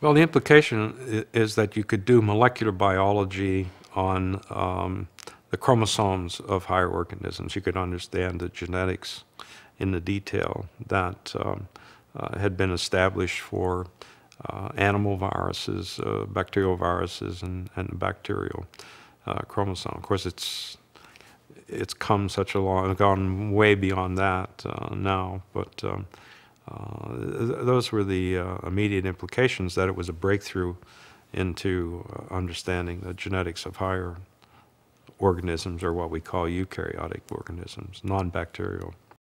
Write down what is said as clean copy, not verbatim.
Well, the implication is that you could do molecular biology on the chromosomes of higher organisms. You could understand the genetics in the detail that had been established for animal viruses, bacterial viruses, and bacterial chromosome. Of course, it's come such a long, gone way beyond that now, but those were the immediate implications, that it was a breakthrough into understanding the genetics of higher organisms, or what we call eukaryotic organisms, non-bacterial.